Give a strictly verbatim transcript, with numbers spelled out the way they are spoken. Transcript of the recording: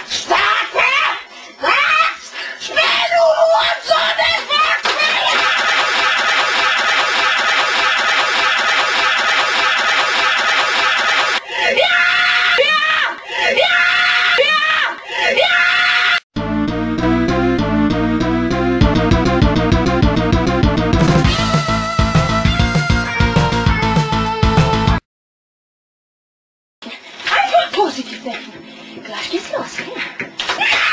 Starte! Was? Schnell, du Hurensohn, der Ja! Ja! Ja! Ja! Ja! Positiv denken. Gleich geht's los. Ja.